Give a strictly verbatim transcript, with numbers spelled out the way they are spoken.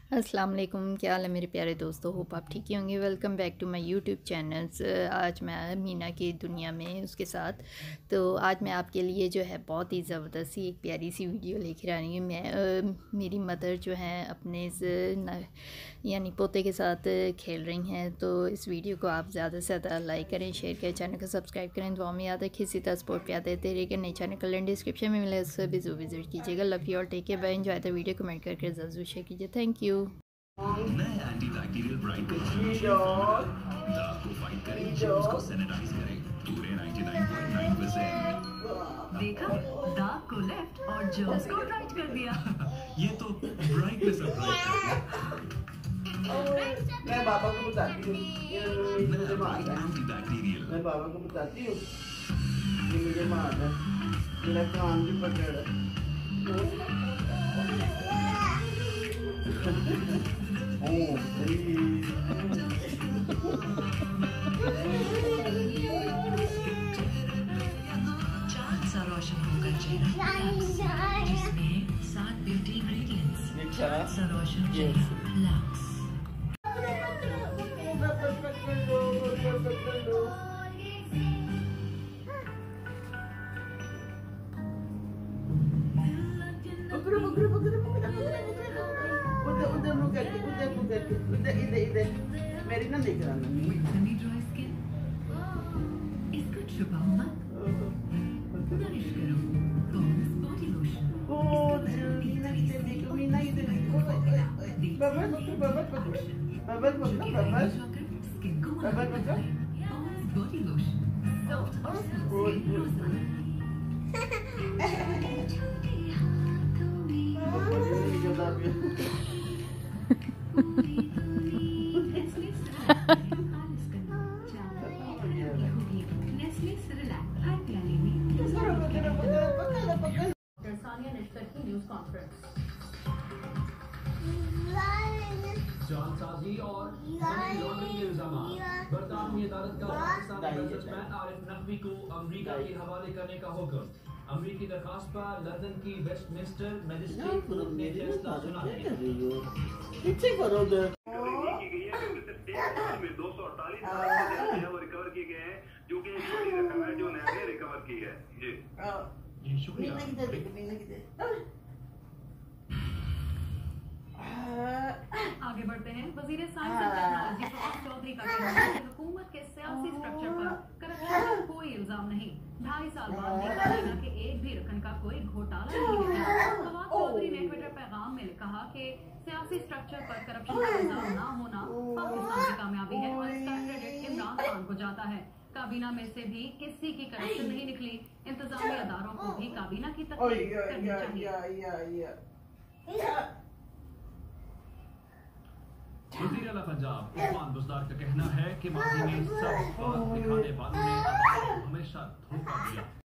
अस्सलाम वालेकुम, क्या हाल है मेरे प्यारे दोस्तों। होप आप ठीक ही होंगे। Welcome back to my YouTube channels. आज मैं मीना की दुनिया में उसके साथ तो आज मैं आपके लिए जो है बहुत ही ज़बरदस्त सी एक प्यारी सी वीडियो लेकर आ रही हूँ। मैं आ, मेरी मदर जो है अपने यानी पोते के साथ खेल रही हैं, तो इस वीडियो को आप ज़्यादा से ज़्यादा लाइक करें, शेयर करें, चैनल को सब्सक्राइब करें। दुआ में याद रखें, इसी तरह सपोर्ट प्यार देते रहिए। नई चैनल का लिंक डिस्क्रिप्शन में मिले, उससे भी जरूर विजिट कीजिएगा। Love you all, take care, bye, enjoy the video, comment करके ज़रूर शेयर कीजिए। Thank you. नए एंटीबैक्टीरियल ब्राइट दाग को फाइट करें, जर्म्स को सैनिटाइज करें पूरे निन्यानवे पॉइंट नौ परसेंट। देखा, दाग को लेफ्ट और जर्म्स को राइट कर दिया। ये तो ब्राइटनेस ऑफ राइट। मैं बाबा को बताती हूँ ये मुझे मारता है। एंटीबैक्टीरियल मैं बाबा को बताती हूँ ये मुझे मारता है, मेरा कान भी पकड़ है। Oh, चांद सा रोशन होगा चेहरा, जिसमें सात ब्यूटी इंग्रेडिएंट्स। चांद सा रोशन चेहरा लक्स। उधर मुंह करके उधर मुंह करके उधर इधर इधर मेरी ना देख रहा सेमी ड्राई स्किन, इसको छुपाओ मत, नरिश करो पॉन्ड्स बॉडी लोशन। ओ मीना इधर देखो, मीना इधर देखो। बाबा बाबा बाबा बाबा स्किन को बाबा बाबा पॉन्ड्स बॉडी लोशन सॉफ्ट और स्मूथ रोज जानसाजी और मनी लॉन्ड्रिंग के इल्जाम। बरतानवी अदालत का पाकिस्तानी बिजनेसमैन आरिफ नकवी को अमेरिका के हवाले करने का हुक्म। अमेरिकी दरखास्त पर लंदन की वेस्टमिंस्टर मजिस्ट्रेट कोर्ट ने फैसला सुना दिया। पीछे करो उधर दो सौ अड़तालीस वो रिकवर किए गए हैं, जो कि एक बड़ी रकम है जो नया ने रिकवर की है। जी जी शुक्रिया। आगे बढ़ते हैं। वजीर science and technology Fawad Chaudhry का कहना है कि हुकूमत के सियासी स्ट्रक्चर पर करप्शन का कोई इल्जाम नहीं। ढाई साल बाद भी काबीना के एक भी रकन का कोई घोटाला नहीं निकला। फवाद चौधरी ने ट्विटर पैगाम में कहा कि सियासी स्ट्रक्चर पर करप्शन का इल्जाम न होना पाकिस्तान की कामयाबी है और इसका क्रेडिट इमरान खान को जाता है। काबीना में से भी किसी की करप्शन नहीं निकली। इंतजामी अदारों को भी काबीना की तकलीफ करनी चाहिए। वज़ीर आला पंजाब उस्मान बुज़दार का कहना है कि माजी में सब बात दिखाने वालों ने अदालत को हमेशा धोखा दिया।